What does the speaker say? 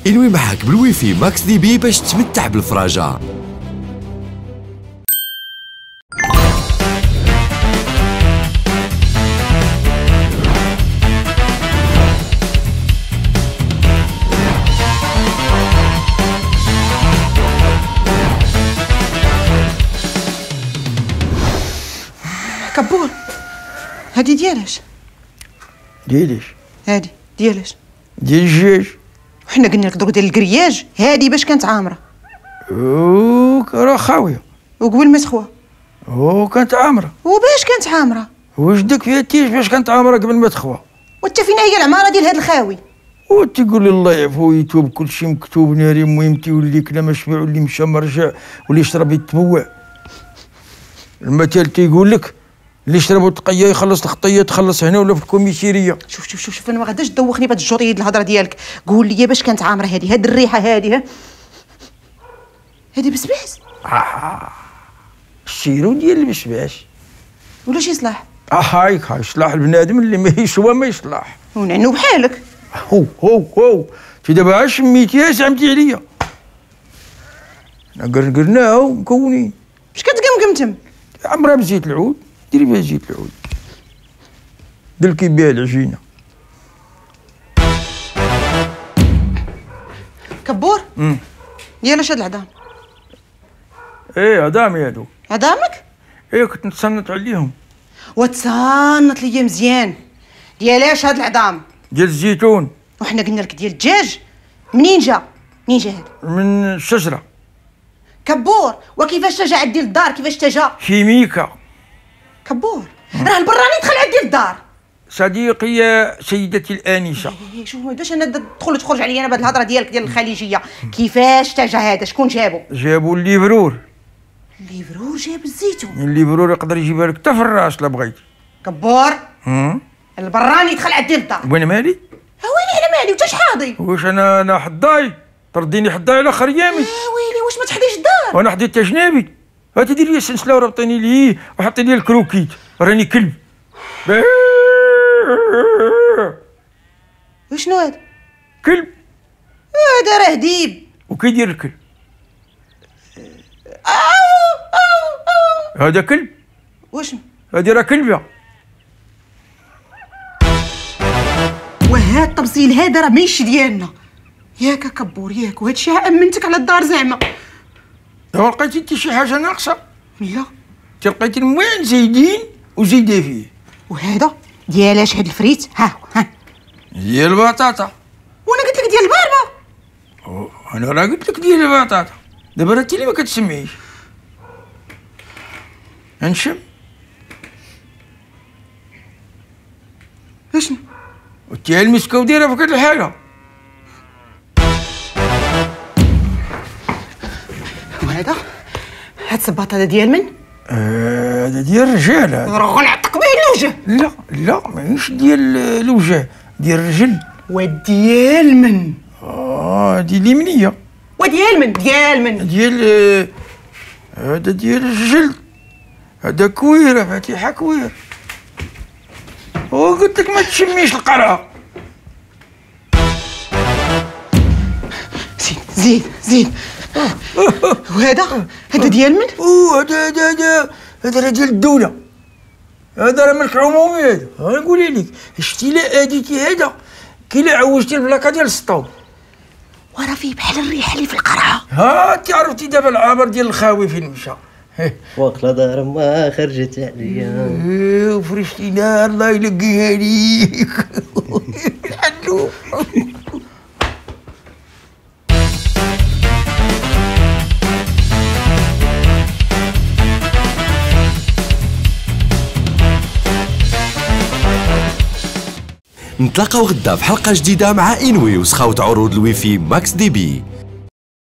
انوي معاك بالويفي ماكس دي بي باش تتمتع بالفراجة. كبور، هادي ديالاش؟ ديالاش؟ هادي ديالاش؟ ديال الدجاج. وحنا قلنا لك دروك ديال الكرياج، هادي باش كانت عامره. راه خاويه. وقبل ما تخوى كانت عامره. وباش كانت عامره؟ واش داك فيها تيج باش كانت عامره قبل ما تخوى؟ وانت فين هي العماره ديال هاد الخاوي؟ وتقول لي الله يعفو ويتوب، كلشي مكتوب ناري. المهم تيولي كلا ما شبع واللي مشى ما رجع واللي شرب يتبوع. المثل تيقول لك اللي شرب وتقيا يخلص الخطيه تخلص هنا ولا في الكوميسيريه. شوف انا ما غاداش تدوخني بهاد الجوريد الهضره ديالك. قول لي باش كانت عامره هاد الريحه هادي بسباس. الشيرو ديال البسباس ولا شي صلاح. هاي صلاح البنادم اللي ما يسوى ما يصلاح. ونعنو بحالك. هو انت دابا شميتيها زعمتي عليا. حنا قرناها ومكونين. اش كتقمقمتم؟ عمرها بزيت العود، ديري بها زيت العود دلكي بها العجينه. كبور ديالاش هاد العظام؟ عظامي هادو. عظامك؟ كنت نتصنت عليهم. وتصنت ليا مزيان. ديالاش هاد العظام؟ ديال الزيتون. وحنا قلنا لك ديال الدجاج. منين جا هاد؟ من الشجره. كبور، وكيفاش تجا عندي للدار؟ كيفاش تجا؟ كيميكا. كبور، راه البراني دخل عندي للدار. صديقي يا سيدتي الآنسة. شوف باش انا تدخل تخرج عليا انا بهاد الهضره ديالك ديال الخليجيه. كيفاش تجا هذا؟ شكون جابو؟ جابوا الليفرور. الليفرور جاب الزيتون؟ الليفرور يقدر يجيبها لك حتى في الراس لا بغيتي. كبور، البراني دخل عندي للدار. وين مالي؟ ويلي على مالي وانت شحاضي؟ واش انا حضاي؟ ترديني حضاي على خريامي. ويلي واش ما تحضيش الدار؟ وانا حديت جنابي. هاتي ديري لي السلسله وربطيني ليه وحطي لي الكروكيت راني كلب. وشنو هذا؟ كلب. هذا راه ديب. وكيدير الكلب؟ هذا كلب. وشنو؟ هادي راه كلبه. وهاد التبصيل هذا راه ماشي ديالنا ياك كبور ياك. وهادشي امنتك على الدار زعما. دابا لقيتي انت شي حاجه ناقصه؟ لا لقيتي الموين زايدين وزيدي فيه. وهذا ديالاش هاد الفريت؟ ها ديال البطاطا. وانا قلت لك ديال الباربه. انا راه قلت لك ديال البطاطا. دابا راه انت اللي ما كتسمعيش. نشم. اشنو؟ وتي المسكه وديرها في هاد الحاله. وهذا هاد الصباط هذا ديال من؟ هذا ديال الرجال. هذا راه غنعطيك به الوجه. لا ماهيش ديال الوجه، ديال الرجل. وديال من؟ هادي اليمنيه. وديال من؟ ديال هذا ديال الجلد. هذا كويره فاتحه كوير. وقلت لك ما تشميش القرعه. زين وهذا ديال من؟ هذا راه ديال الدوله. هذا راه ملك عمومي. هذا نقولي لك شتي لا اديتي هذا كي لا عوجتي البلاكه ديال السطو وراه فيه بحال الريحه اللي في القرعه. انت عرفتي دابا العابر ديال الخاوي فين مشى. واقلا دار ما خرجت عليا. وفرشتي نار الله يلقيها ليك. حلو. نتلاقاو غدا في حلقة جديدة مع إنوي وسخاوت عروض الويفي ماكس دي بي.